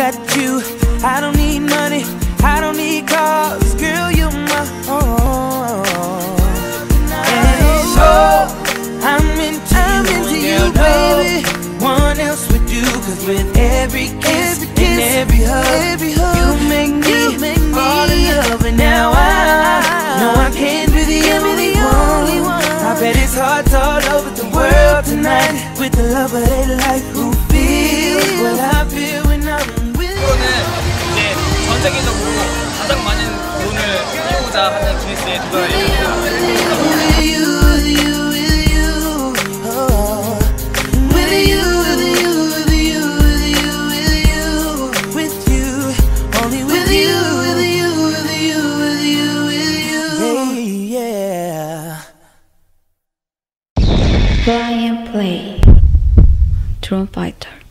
got you. I don't need money, I don't need cars, girl, you're my all. And so I'm into you, baby. One else would do, cause with every kiss and every hug, you make me fall in love. And now I know I can't be the only one. I bet it's hearts all over the world tonight with the lover they like, who feels what I feel when I'm with you. 이제 전 세계적으로 가장 많은 돈을 띄우고자 하는 기네스의 도전이에요. Fly and play. Drone fighter.